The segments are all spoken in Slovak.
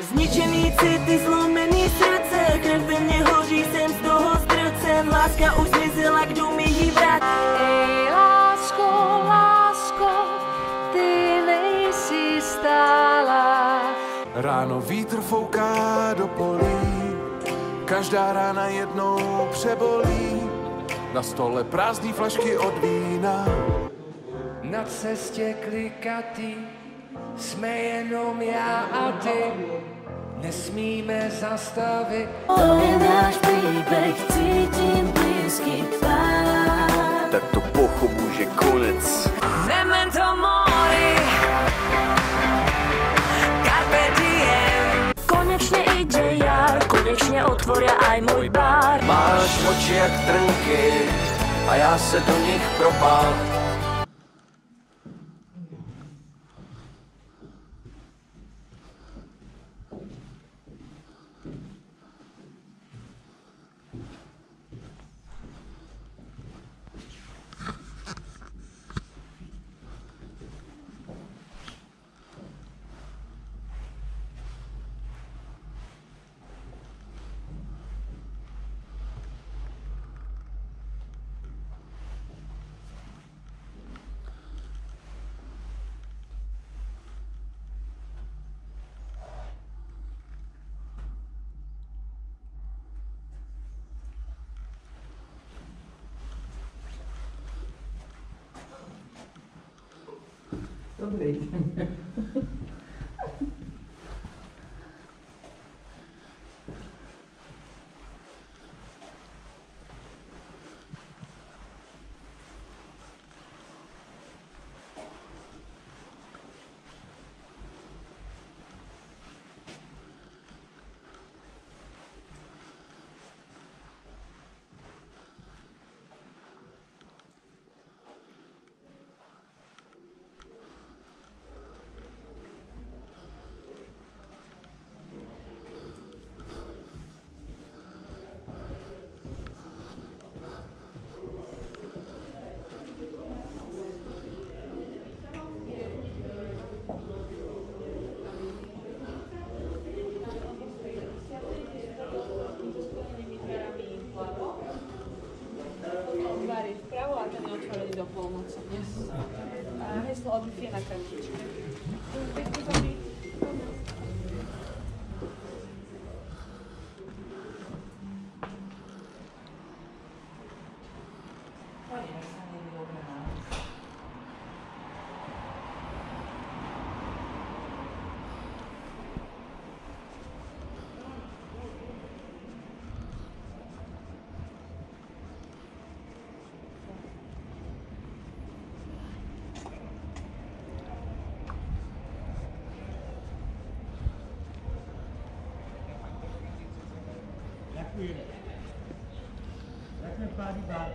Zničený city, zlomený srdce, krev ve mně hoří, jsem z toho zdrcen. Láska už zmizela, kdo mi ji vrátí? Ej, lásko, lásko, ty nejsi stála. Ráno vítr fouká do polí, každá rána jednou přebolí. Na stole prázdný flašky od vína. Na cestě klikatý jsme jenom já a ty. Nesmíme zastavit. To je náš příběh, cítím blízký tvár. Tak to pochopu, že konec. Memento mori, carpe diem. Konečně ide jar, konečně otvoria aj můj bar. Máš oči jak trnky a já se do nich propál. Dobrý. Vpravo a ten je otvorený do polnoci dnes. A heslo od je na kartičke. Začne pádit dál.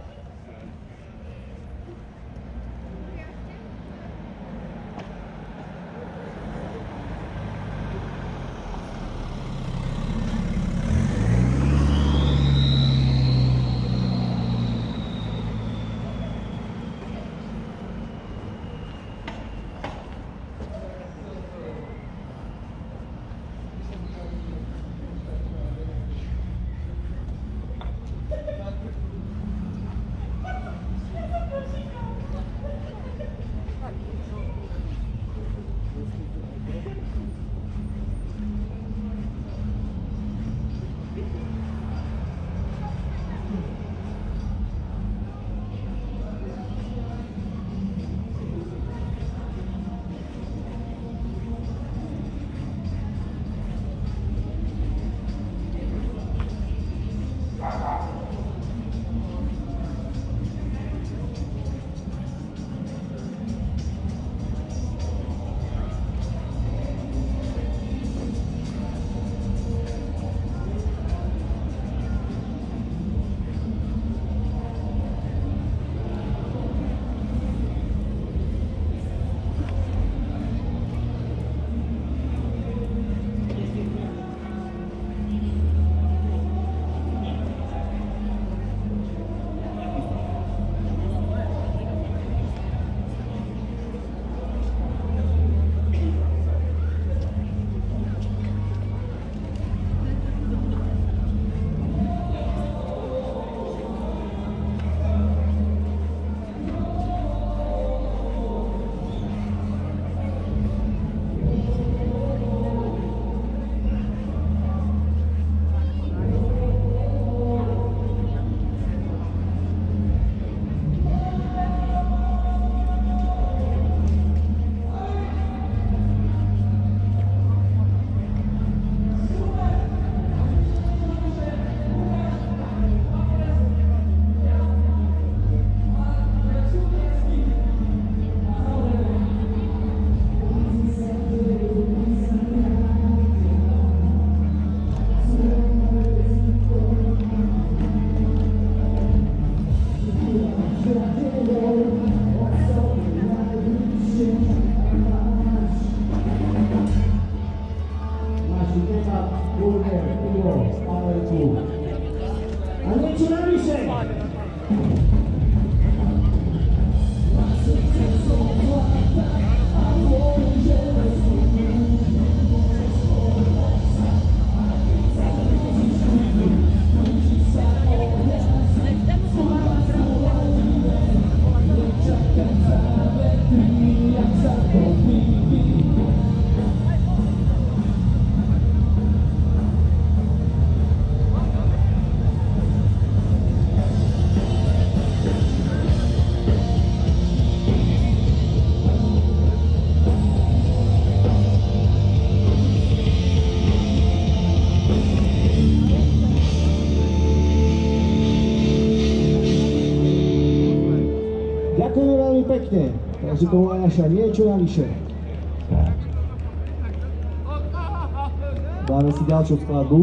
rozjechať turnier pivo z Pavelku. A niečo navyše! Ďakujeme veľmi pekne, takže to bola naša niečo navyše. Dáme si ďalšiu skladbu.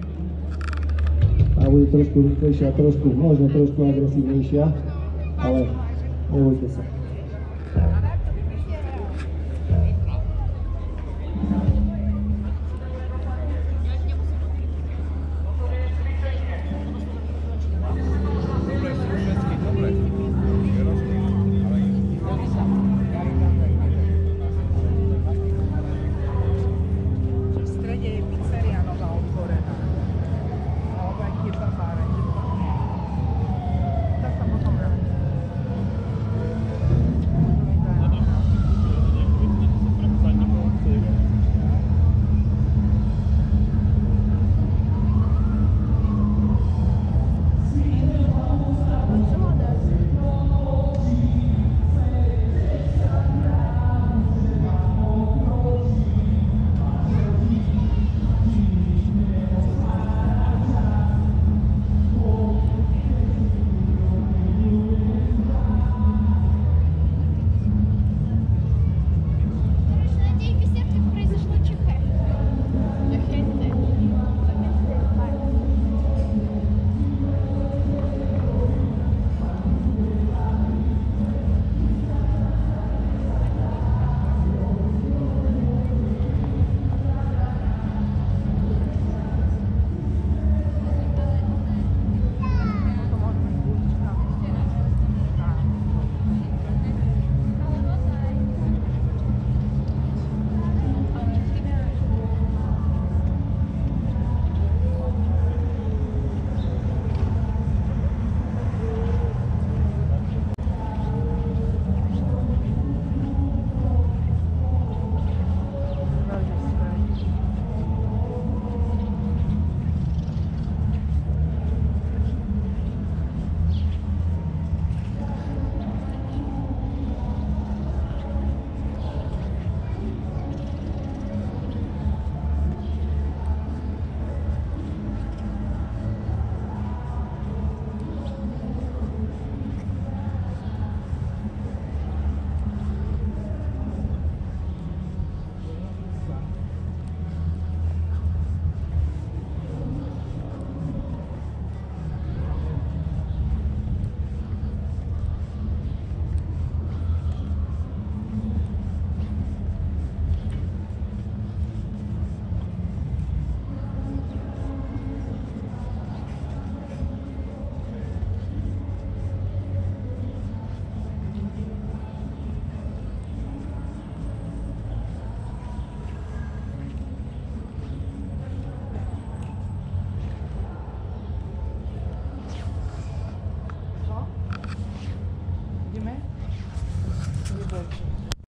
A bude trošku rýchlejšia, možno trošku agresívnejšia, ale nebojte sa.